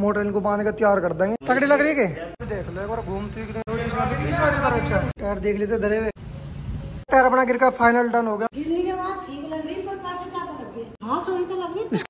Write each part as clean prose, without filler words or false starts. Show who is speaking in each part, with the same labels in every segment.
Speaker 1: Motor इनको बांध के तैयार कर देंगे। तगड़ी लग रही है कि देख लो एक बार घूमती टायर देख लेते धरे हुए। टायर अपना गिर का फाइनल डन हो गया।
Speaker 2: गिरने के बाद ठीक लग रही पर पैसे ज्यादा लग गए। हाँ सोई तो लग रही।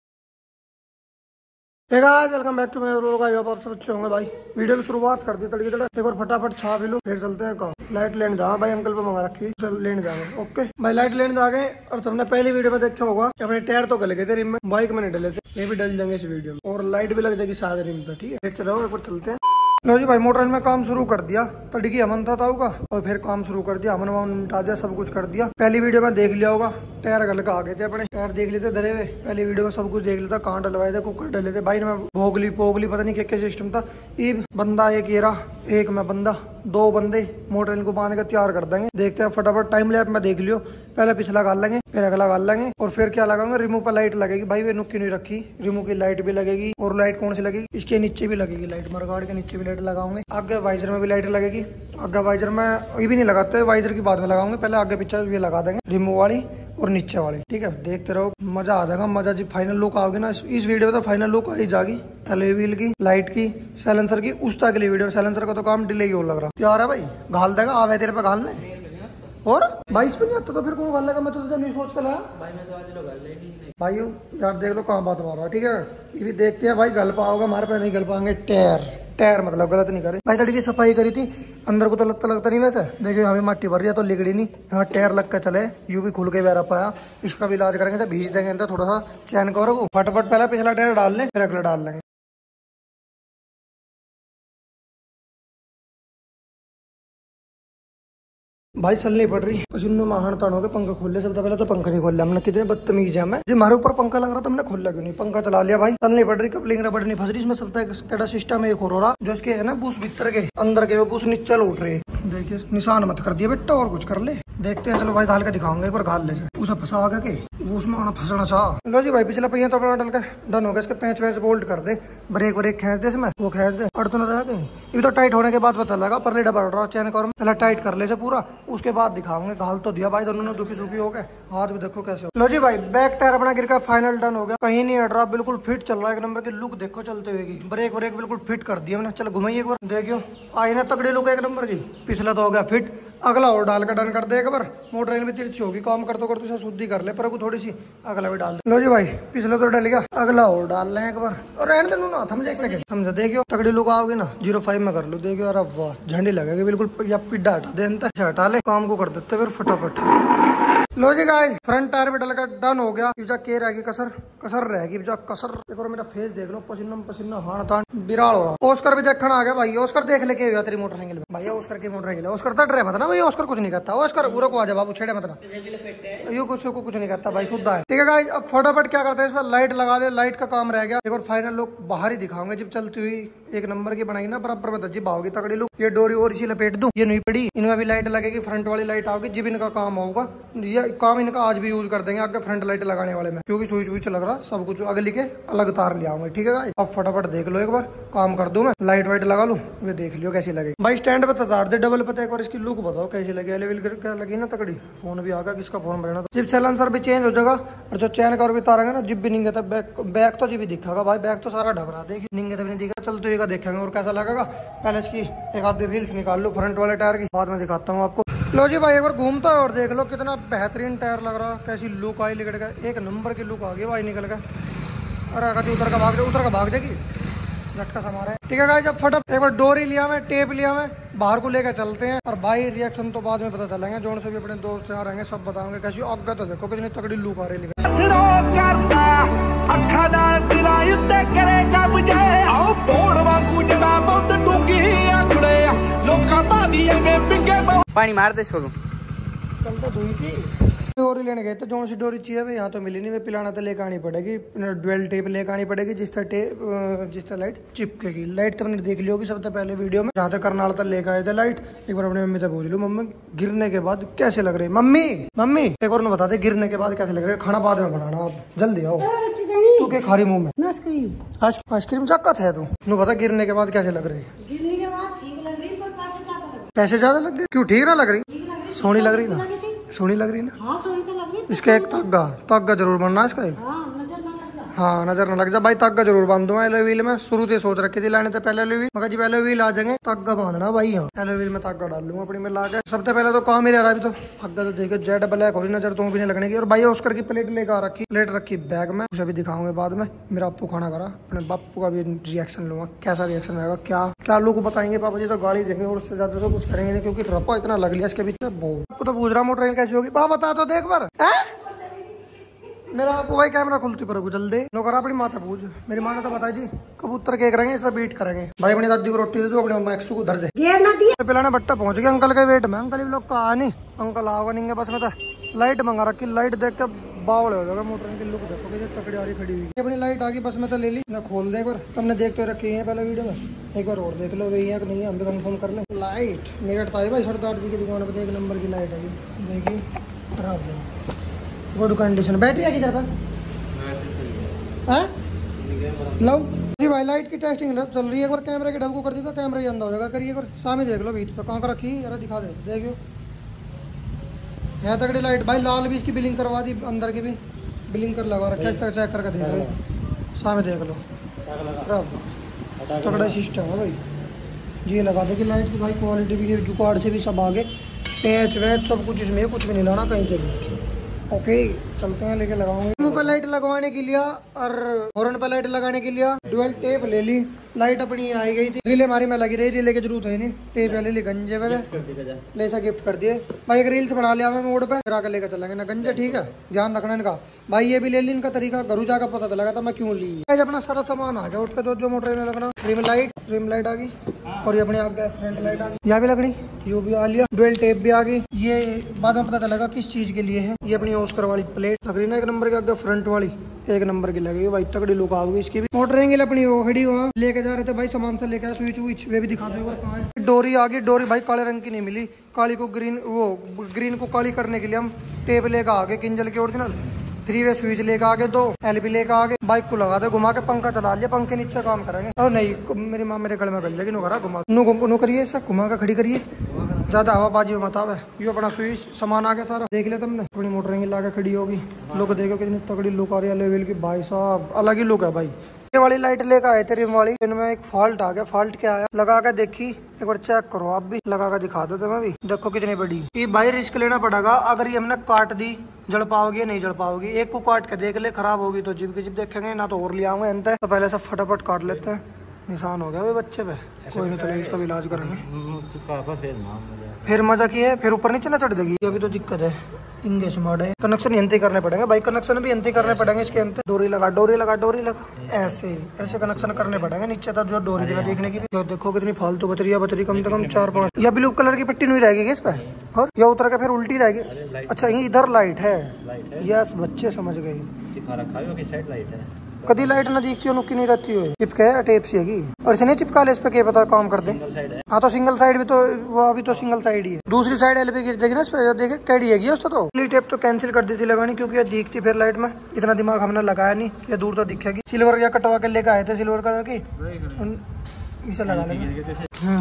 Speaker 1: Welcome back to my vlog. I hope आप सब अच्छे होंगे भाई। वीडियो की शुरुआत कर दी तड़के तड़के। एक बार फटाफट छा भी लो फिर चलते हैं काम। लाइट लेने जा भाई, अंकल पे मंगा रखी, चल लेने जाएंगे। ओके भाई लाइट लेने जा गए। और तुमने पहली वीडियो में देखा होगा कि अपने टायर तो गल गए थे रिम में, बाइक में नहीं डले थे। ये भी डल जाएंगे इस वीडियो में और लाइट भी लग जाएगी शायद रिम पे। ठीक है देखते रहो, एक बार चलते हैं। लो जी भाई मोटर में काम शुरू कर दिया। तड़की अमन था होगा और फिर काम शुरू कर दिया। अमन वामन मिटा दिया, सब कुछ कर दिया। पहली वीडियो में देख लिया होगा टायर गल का आ गए थे अपने। टायर देख लेते धरे हुए। पहली वीडियो में सब कुछ देख लेता, कहाँ डलवाए थे, कुकर डले थे भाई ने। भोगली पोगली पता नहीं क्या सिस्टम था। ईब बंदा एक येरा एक में बंदा, दो बंदे मोटर इनको बांध के तैयार कर देंगे। देखते हैं फटाफट। टाइम लैप में देख लियो, पहले पिछला गाल लेंगे फिर अगला गाल लेंगे और फिर क्या लगाऊंगे, रिमूव पर लाइट लगेगी भाई। वे नुक्की नहीं रखी, रिमूव की लाइट भी लगेगी। और लाइट कौन सी लगेगी, इसके नीचे भी लगेगी लाइट। मरगाड़ के नीचे भी लाइट लगाऊंगे। आगे वाइजर में भी लाइट लगेगी। आगे वाइजर में ये भी नहीं लगाते, वाइजर की बाद में लगाऊंगे। पहले आगे पीछे ये लगा देंगे, रिमूव वाली और नीचे वाली। ठीक है देखते रहो, मजा आ जाएगा। मजा जी फाइनल लुक आओगे ना इस वीडियो में, तो फाइनल लुक आई जाएगी। एलॉय व्हील की, लाइट की, साइलेंसर की, उस तक अगली वीडियो। साइलेंसर का तो काम डिले ही हो लग रहा। यार है भाई घाल देगा, आवे तेरे पे घालने। और 22 पे नहीं आता तो फिर कौन घाल लेगा? मैं तो नहीं सोच कर लाया भाई। यार देख लो कहाँ बात मार रहा है। ठीक है ये भी देखते हैं भाई, गल पाओगे हमारे पे नहीं गल पाएंगे। टायर मतलब गलत नहीं करे भाई। तड़ी की सफाई करी थी, अंदर को तो लगता नहीं वैसे। देखिए हमें मट्टी भर रही है तो लिगड़ी नहीं। यहाँ टायर लग कर चले, यू भी खुल के बैरा पाया। इसका भी इलाज करेंगे, भीज देंगे अंदर थोड़ा सा चैन कवर को। फटाफट पहले पिछला टायर डाल लें फिर अगला डाल लेंगे। भाई चलनी पड़ रही पसीनो माहन तान हो गए। पंखा खोल ले सबसे पहले तो। पंखा नहीं खोल लिया हमने, कितने बदतमीज है। मैं जी हमारे ऊपर पंखा लग रहा था, हमने खोला क्यों नहीं? पंखा चला लिया भाई। चलनी पड़ रही, कपलिंग रबड़ नहीं फंस रही इसमें। सब कैसा सिस्टम है एक हो रहा जो इसके है ना, बूस भीतर के अंदर के वो बूस नीचे उठ रहे। देखिए निशान मत कर दिया बेटा, और कुछ कर ले। देखते हैं चलो भाई, घाल के दिखाऊंगे एक बार। घाल ले उसे फंसा आ गया वो उसमें आना फंसना चाह। लो जी भाई पिछला पहिया तो अपना डल के डन हो गया। इसके पैंच वैच बोल्ट कर दे, ब्रेक व्रेक खींच दे इसमें, वो खींच दे। और तो न रह गए ये तो टाइट होने के बाद पता लगा। परले डबल रहा चैन कर पहले टाइट कर ले से पूरा, उसके बाद दिखाऊंगे। घाल तो दिया भाई, दोनों ने दुखी सुखी हो गए। हाथ भी देखो कैसे हो। लो जी भाई बैक टायर अपना गिर का फाइनल डन हो गया। कहीं नहीं हट रहा, बिल्कुल फिट चल रहा है। एक नंबर की लुक देखो चलते हुए की। ब्रेक व्रेक बिल्कुल फिट कर दिया मैंने। चलो घुमाइए एक बार, देखियो आई ना तगड़ी लुक एक नंबर की। पिछला तो हो गया फिट, अगला और डाल कर डन कर दे एक बार। मोटर भी तिरछी होगी, काम करते करते शुद्धि कर ले पर थोड़ी सी अगला भी डाल दे। लो जी भाई पिछले तो डल गया, अगला और डाल लें एक बार। और रहने दे ना, थम जाए एक सेकंड। समझा देखियो तगड़ी लुक आओगी ना। 05 में कर लो देखियो। अरे वाह झंडी लगेगी बिल्कुल। या पिड्डा हटा दे, हटा ले, काम को कर देते फिर फटाफट। लो जी गाइस फ्रंट टायर भी डल कर डन हो गया। पिज्जा के रहेगी कसर, कसर रहेगी पिज्जा कसर। एक बार मेरा फेस देख लो, पसीना पसीना हाथ तान बिराल हो रहा। ऑस्कर भी देखना आ गया भाई। ऑस्कर देख लेके गया तेरी मोटरसाइकिल में भाई। ऑस्कर की मोटरसाइकिल है। ऑस्कर तट रहे मत ना भाई, ऑस्कर कुछ नहीं करता। ऑस्कर पूरा को आ जा बाबू, छेड़े मत ना। ये कुछ नहीं करता भाई, शुद्ध है। ठीक है गाइस अब फटाफट क्या करते हैं, इसमें लाइट लगा ले। लाइट का काम रह गया। एक बार फाइनल लुक बाहर ही दिखाऊंगे जब चलती हुई एक नंबर की बनाई ना, बराबर में जिब आओगी तगड़ी लुक। ये डोरी और इसी लपेट दूं, ये नहीं पड़ी। इनमें भी लाइट लगेगी, फ्रंट वाली लाइट आओगी जिब इनका काम होगा। ये काम इनका आज भी यूज कर देंगे आगे फ्रंट लाइट लगाने वाले में, क्योंकि स्विच विच लग रहा सब कुछ अगली के अलग तार ले आऊंगे। ठीक है गाइस अब फटाफट देख लो एक बार, काम कर दूं मैं। लाइट वाइट लगा लूं, वे देख लियो कैसी लगेगी भाई। स्टैंड पे तार दे डबल पता, एक बार इसकी लुक बताओ कैसी लगी। लेवल क्या लगी ना तगड़ी। फोन भी आ गया, किसका फोन बजना। जिब साइलेंसर भी चेंज हो जाएगा और जो चैन का और भी तारेंगे ना, जिब भी नहीं गया बैक तो जी भी दिखेगा भाई। बैक तो सारा ढक रहा, देखिए नहीं तो नहीं दिखा। चलते हुए देखेंगे और कैसा लगेगा। पहले इसकी एक आधी रील्स निकाल लो फ्रंट वाले टायर की, बाद में दिखाता हूँ आपको। लो जी भाई एक बार घूमता है और देख लो कितना बेहतरीन टायर लग रहा है। कैसी लुक आई लिकड़ का, एक नंबर की लुक आ गई भाई निकल का। अरे कभी उतर का भाग जाएगी, झटका समारा है। ठीक है गाइस अब फटाफट एक बार डोरी लिया मैं, टेप लिया मैं, बाहर को लेकर चलते हैं। और भाई रिएक्शन तो बाद में पता चलेंगे। जोन से भी अपने दोस्त यहाँ रहेंगे सब बताएंगे कैसी। आगे तो देखो कितनी तगड़ी लुक आ रही है।
Speaker 3: पानी मार दे इसको।
Speaker 1: कल तो धुई थी, डोरी लेने गए थे। जो सी डोरी चाहिए यहाँ तो मिली नहीं। वे पिलाना तो लेकर आनी पड़ेगी, ड्वेल टेप लेकर आनी पड़ेगी जिस तरह लाइट चिपकेगी। लाइट तो मैंने देख ली होगी सबसे पहले वीडियो में, जहाँ तक करनाल तक लेकर आए थे लाइट। एक बार अपनी मम्मी से पूछ लो, मम्मी गिरने के बाद कैसे लग रही है? मम्मी एक बार बता दे गिरने के बाद कैसे लग रही है। खाना बाद में बनाना, आप जल्दी आओ। तू क्या खा रही मुँह में? आइसक्रीम चक्का है तू। बता गिरने के बाद कैसे लग रही है?
Speaker 2: गिरने के बाद ठीक लग रही पर
Speaker 1: पैसे ज्यादा लग गए। क्यों ठीक ना लग रही? सोनी लग रही ना, सोनी लग रही ना।
Speaker 2: हाँ सोनी तो लग रही।
Speaker 1: इसका एक तग्गा जरूर बनना इसका एक।
Speaker 2: हाँ, नजर ना लग
Speaker 1: हाँ नजर ना लग जा भाई। तग्गा जरूर बांध दूंगा एलो व्हील में, शुरू से सोच रखी थी लाने से पहले एलो व्हील, मगर जी पहले व्हील आ जाएंगे तग्गा बांधना भाई। यहाँ एलो व्हील में तग्गा डाल लूंगा अपनी में लाके। सबसे पहले तो काम ही रह रहा है अभी तो। अग्गा तो देखो जेड ब्लैक हो रही, नजर तो भी नहीं लगने की। और भाई ऑस्कर की प्लेट लेकर आ रखी, प्लेट रखी बैग में, उसे भी दिखाऊंगे बाद में। मेरा बापू खाना करा, अपने बापू का भी रिएक्शन लूंगा, कैसा रिएक्शन रहेगा, क्या क्या लोग बताएंगे। पापा जी तो गाड़ी देखेंगे और उससे ज्यादा तो कुछ करेंगे नहीं, क्योंकि रप्पा इतना लग लिया इसके बीच में। आपको तो पूछ रहा मोटर कैसी होगी, पापा बता तो देख बार। मेरा आपको भाई कैमरा खुलती पर जल्दी लोग अपनी माता पूछ। मेरी माँ ने तो बताई जी कबूतर के करेंगे, इस पर बीट करेंगे। भाई अपनी दादी को रोटी दे दो, अपने मम्मा एक्सू को धर दे। पिलाने बट्टा पहुंच गया अंकल के वेट में। अंकल भी लोग कहा नहीं अंकल आओगा नहीं, बस में तो लाइट मंगा रखी। लाइट देख के बावड़े हो जाएगा। मोटर की लुक देखो कितनी तकड़ी आ रही खड़ी हुई। अपनी लाइट आ गई बस में तो ले ली ना, खोल दे एक बार। तुमने देखते रखी है पहले वीडियो में, एक बार और देख लो वही है कि नहीं, हम भी कंफर्म कर ले। लाइट मेरठ था भाई सरदार जी की दुकान पर, 1 नंबर की लाइट है देखिए, खराब गुड कंडीशन। बैटरी है किधर पर लो जी भाई। लाइट की टेस्टिंग चल रही है। एक बार कैमरे के ढब को कर दी तो कैमरा ही अंदर हो जाएगा। करिए एक बार सामने देख लो, बीच पे कहाँ कर रखी यार, दिखा दे देखियो है तगड़ी लाइट भाई। लाल भी इसकी बिलिंग करवा दी, अंदर की भी बिलिंग कर लगा रखा है। इस तरह चेक करके देख रहे, सामने देख लो, तगड़ा सिस्टम है भाई। ये लगा देगी लाइट की भाई। क्वालिटी भी जुगाड़ से भी सब आगे, पैच वैच सब कुछ इसमें, कुछ भी नहीं लाना कहीं से भी। ओके चलते हैं, लेके लगाऊंगे। मुंह पर लाइट लगवाने के लिए और हॉर्न पर लाइट लगाने के लिए डुअल टेप ले ली। लाइट अपनी आई गई थी, रिले हमारी में लगी रही, रिले की जरूरत है नहीं। टेप ले ली गंजे में ले सा गिफ्ट कर दिए भाई। एक रील्स बना लिया मैं मोड पे, फिर आकर लेकर चलेंगे ना गंजे। ठीक है ध्यान रखना इनका भाई। ये भी ले ली, इनका तरीका घरू जाकर पता चलेगा था मैं क्यों ली। अपना सारा सामान आ गया उठ कर, जो मोटर में लगना। रिम लाइट आ गई और ये अपने आगे फ्रंट लाइट आ गई, यहाँ भी लगनी, ये भी आ लिया। डुअल टेप भी आ गई। ये बाद में पता चलेगा किस चीज के लिए है। ये अपनी ऑस्कर वाली प्लेट लग रही ना 1 नंबर के आगे, फ्रंट वाली 1 नंबर की लगी भाई। तगड़ी लुक आओगी इसकी भी। मोटरिंग अपनी वो खड़ी वहाँ लेके जा रहे थे भाई, सामान से लेकर स्विच विच वे भी दिखा दो कहाँ है। डोरी आ गई। डोरी भाई काले रंग की नहीं मिली, काली को ग्रीन, वो ग्रीन को काली करने के लिए हम टेप लेकर आगे, किंजल की ओरिजिनल 3 वे स्विच लेकर आगे, 2 LB लेकर आगे। बाइक को लगा दे, घुमा के पंखा चला लिया, पंखे नीचे काम करेंगे। और नहीं मेरी माँ मेरे गले में गल जाएगी, घुमा नो करिए ऐसा, घुमा के खड़ी करिए, ज्यादा हवाबाजी में मत आवे। ये अपना स्विच सामान आ गया सारा, देख लिया तुमने। अपनी मोटरिंग ला के खड़ी होगी, लुक देखो कितनी तगड़ी लुक आ रही है लेवल की भाई साहब, अलग ही लुक है भाई। ये वाली लाइट लेकर आए थे रिम वाली, इनमें एक फॉल्ट आ गया। फॉल्ट क्या आया लगा के देखी, एक बार चेक करो आप भी, लगा के दिखा दो तुम्हें भी, देखो कितनी बड़ी। ये भाई रिस्क लेना पड़ेगा, अगर ये हमने काट दी जड़ पाओगे नहीं जड़ पाओगी। एक को काट के देख ले, खराब होगी तो जिप की जिप देखेंगे, ना तो और ले आऊंगे अंत। तो पहले से फटाफट काट लेते हैं, निशान हो गया भाई बच्चे पे। कोई नहीं चलो इसका भी इलाज करेंगे। फिर मजा की है, फिर ऊपर नीचे ना चढ़ जाएगी। अभी तो दिक्कत है, इंग्लिश मोड है। कनेक्शन यंत्र करने पड़ेंगे भाई, कनेक्शन भी यंत्र करने पड़ेंगे इसके अंदर। डोरी लगा ऐसे कनेक्शन करने पड़ेंगे नीचे तक, जो डोरी बिना देखने की भी। जो देखो कितनी फालतू बचरी कम से कम 4-5। या ब्लू कलर की पट्टी नहीं रहेगी इस पे, और या उतर के फिर उल्टी रहेगी। अच्छा इधर लाइट है, यस बच्चे समझ गए। कदी लाइट ना दिखती हो, नुक्की नहीं रहती हो, चिपके टेप सी है। और इसे नहीं चिपका ले, इस पे क्या पता काम कर दे। हाँ तो सिंगल साइड भी तो, वो अभी तो सिंगल साइड ही है। दूसरी साइड LB गिर जाएगी ना इस पे, देखे टेढ़ी है उसका। तो टेप तो कैंसिल कर दी थी लगानी, क्योंकि ये दिखती फिर लाइट में। इतना दिमाग हमने लगाया नहीं, ये दूर तो दिखेगी। सिल्वर या कटवा के लेकर आए थे सिल्वर कलर की, इसे लगा लेंगे।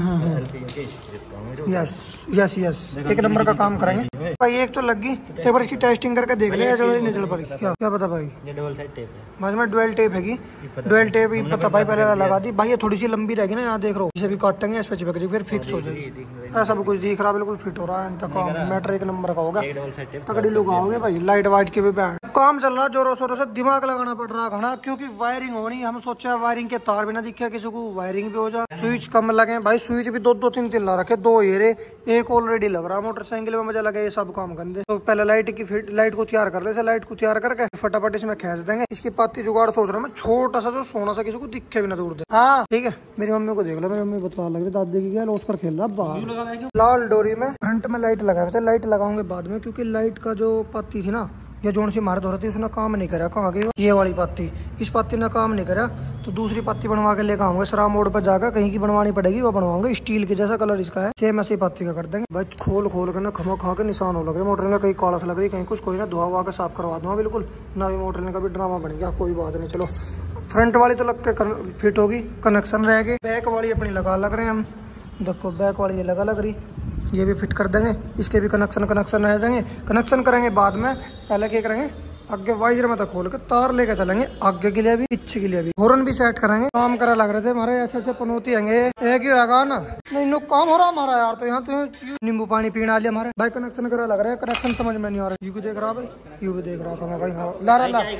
Speaker 1: यस 1 नंबर का काम करेंगे भाई। एक तो लग गई, एक बार इसकी टेस्टिंग करके देख ले, नहीं चल पाई। क्या पता भाई, ये डबल साइड टेप है भाई, में डुअल टेप है। डुअल टेप ही पता भाई, पहले लगा दी भाई। ये थोड़ी सी लंबी रहेगी ना, यहाँ देख रहा हूँ, इसे भी काटेंगे, इस पे चिपक जाएगी, फिर फिक्स हो जाएगी। सब कुछ दिख रहा, बिल्कुल फिट हो रहा है। काम मैटर 1 नंबर का होगा, तगड़ी लोग आओगे भाई। लाइट वाइट के भी काम चल रहा, जोरों शोरों से दिमाग लगाना पड़ रहा घना, क्योंकि वायरिंग होनी। हम सोचा वायरिंग के तार भी ना दिखे किसी को, वायरिंग भी हो जाए। स्विच कम लगे भाई, स्विच भी 2-3 ला रखे, 2 ये रे, एक ऑलरेडी लग रहा। मोटरसाइकिल में मजा लगे ये सब काम करने। तो पहले लाइट को तैयार कर ले, लाइट को तैयार करके फटाफट इसमें खींच देंगे। इसकी पाती जुगाड़ सोच रहा मैं, छोटा सा जो सोना सा किसी को दिखे भी ना दूर दे। हाँ ठीक है, मेरी मम्मी को देख लो, मेरी मम्मी बता लग रही दादी की क्या ऑस्कर खेल रहा बाहर। लाल डोरी में फ्रंट में लाइट लगाए थे, लाइट लगाऊंगे बाद में, क्योंकि लाइट का जो पाती थी ना, ये जोन सी मारत हो रही थी, उसने काम नहीं करा। कहाँ गई ये वाली पाती, इस पाती ने काम नहीं करा, तो दूसरी पत्ती बनवा के लेकर आऊंगे। शराब मोड़ पर जाकर कहीं की बनवानी पड़ेगी, वो बनवाऊंगे। स्टील के जैसा कलर इसका है, सेम ऐसी पत्ती का कर देंगे भाई। खोल कर ना खमा खा के निशान हो लग रहे मोटर में, कहीं काला सा लग रही, कहीं कुछ। कोई ना धुआ हुआ के साफ करवा दूंगा बिल्कुल ना, भी मोटर का भी ड्रामा बन गया, कोई बात नहीं। चलो फ्रंट वाली तो लग के फिट होगी, कनेक्शन रहेगी। बैक वाली अपनी लग रहे हैं हम, देखो बैक वाली ये लग रही, ये भी फिट कर देंगे। इसके भी कनेक्शन रह जाएंगे, कनेक्शन करेंगे बाद में। पहले क्या करेंगे, आगे वाइजर में तो खोल के तार लेके चलेंगे, आगे के लिए भी पीछे के लिए भी। हॉर्न भी सेट करेंगे। काम करा लग रहे थे हमारे ऐसे पनौती आएंगे, एक ही होगा ना। नहीं काम हो रहा हमारा यार, तो यहाँ तो नींबू पानी पीना लिया हमारे भाई। कनेक्शन करा लग रहा है, कनेक्शन समझ में नहीं आ रहा। यू भी देख रहा भाई, यू भी देख रहा था मैं भाई। हाँ ला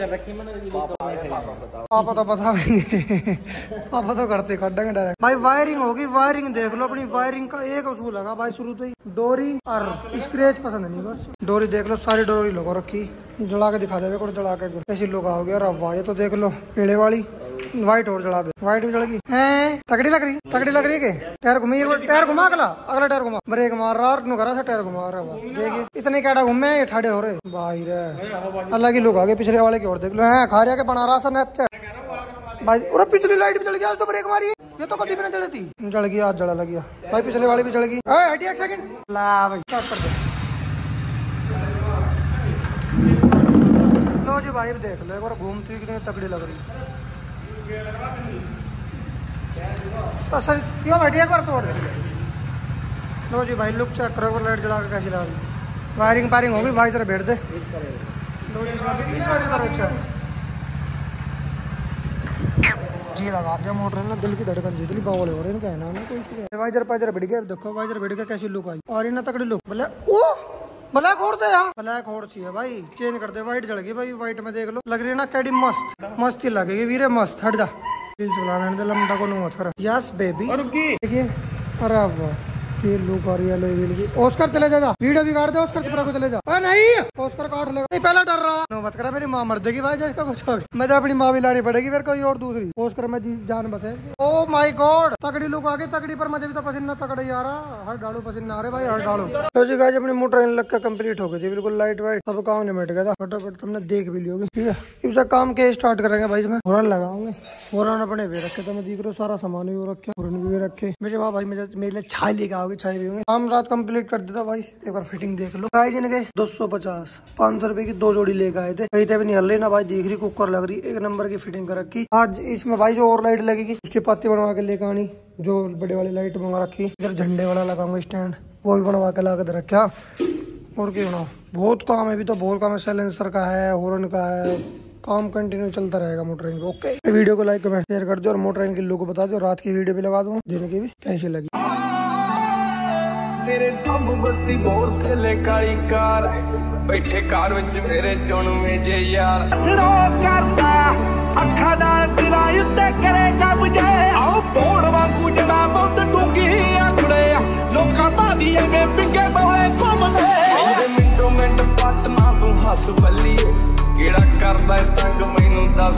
Speaker 1: पापा तो बता पापा तो करते काटेंगे डायरेक्ट भाई। वायरिंग होगी, वायरिंग देख लो अपनी। वायरिंग का एक उसूल लगा भाई शुरू तो ही, डोरी और स्क्रेच पसंद नहीं बस। डोरी देख लो, सारी डोरी लोगों रखी, जला के दिखा दे को, जला के ऐसी लोग हो गया। रवा ये तो देख लो पेड़े वाली व्हाइट और जला दे, व्हाइट भी जल गई है। तगड़ी लग रही, तगड़ी लग रही है। टायर घूमी, टायर घुमा अगला टायर घुमा, ब्रेक मार रहा और करा सा टायर घुमा रहा है। देखिए इतने कैडा घूमे, ये ठाड़े हो रहे भाई रे। अलग ही लोग आगे पिछले वाले की और देख लो है, खा रहा के बना रहा सा भाई। और पिछली लाइट भी जल गया, आज तो ब्रेक मारी, ये तो कभी भी नहीं जलती। जल गया, आज जला लग गया भाई, पिछले वाली भी जल गई। हटी एक सेकंड, ला भाई स्टार्ट कर दे। लो जी भाई देख लो, एक बार घूमती कितनी तगड़ी लग रही। तो सर क्यों बैठी, एक बार तोड़ दे। लो जी भाई लुक चेक करो, लाइट जला के कैसी लग रही। वायरिंग पायरिंग होगी भाई, जरा बैठ दे। लो जी इसमें अच्छा जी लगा दिया मोटर ना, दिल की धड़कन जीतली बावल हो रही है ना कोई। वाइजर पाइजर बढ़ गया, देखो वाइजर बढ़ गया कैसी लुक आई। और इन्हें तगड़ी लुक बोले ओ ब्लैक होड़ दे यार, ब्लैक होड़ चाहिए भाई, चेंज कर दे। व्हाइट जल गई भाई, व्हाइट में देख लो लग रही है ना कैडी मस्त, मस्त ही लगेगी वीरे मस्त। हट जा चलाने दे, लंबा को मत कर। यस बेबी देखिए, अरे वाह ये लुक आ रही है लोई की। ऑस्कर चले जा, वीडियो भी काट दे ऑस्कर चुपरा को चले जा। नहीं ऑस्कर काट लेगा, नहीं पहले डर रहा नो मत करा, मेरी माँ मर देगी भाई जिसका कुछ हो गया। मैं तो अपनी माँ भी लानी पड़ेगी फिर कोई और दूसरी। ऑस्कर में जान बचे। ओ माय गॉड तगड़ी लुक आ गई, तगड़ी पर मुझे भी तो पसीना तगड़ा ही आ रहा। हर डालू पसीना आ रहे भाई, हर डालू। तो जी गाइस अपनी मोटर लग का कंप्लीट हो गई थी, बिल्कुल लाइट वाइट सब काम निपट गया था फटाफट। तुमने देख भी लियोगी ठीक है। इस काम के स्टार्ट करेंगे भाई। इसमें हॉर्न लगाऊंगे, हॉर्न अपने वे रखे तो मैं देख रहा हूँ, सारा सामान भी रखे, हॉर्न भी रखे। मेरे माँ भाई मेरे लिए छाई लेके आओगे, छाई भी होंगे। हम रात कंप्लीट कर देता भाई। एक बार फिटिंग देख लो, प्राइस इनके 250 500 रुपए की 2 जोड़ी लेके आए थे। कहीं भी नहीं हल रही ना भाई, देख रही कुकर लग रही, एक नंबर की फिटिंग कर रखी। आज इसमें भाई जो और लाइट लगेगी उसकी पत्ती बनवा के लेके आनी, जो बड़े वाली लाइट मंगा रखी। इधर झंडे वाला लगाऊंगा स्टैंड, वो भी बनवा के ला के रखा। और क्यों ना बहुत काम है, अभी तो बहुत काम है। साइलेंसर का है, हॉर्न का है, काम कंटिन्यू चलता रहेगा मोटरिंग का। ओके वीडियो को लाइक कमेंट शेयर कर दो और मोटरिंग की लुक बता दो। रात की वीडियो भी लगा दूँ, दिन की भी कैसी लगी।
Speaker 3: तेरे सब बत्ती बोल थले काली कार बैठे कार विच मेरे चुन में जे यार करता अखा दा दिला उत्ते करेगा मुझे आओ बोड़ वांगू जड़ा बहुत टूकी आंगड़े लोकां बादी अगे पिंगे बोले घुमदे ओदे मिंटो मिंट पटना तू हस बल्लीए केड़ा करदा तंग मैनू दस।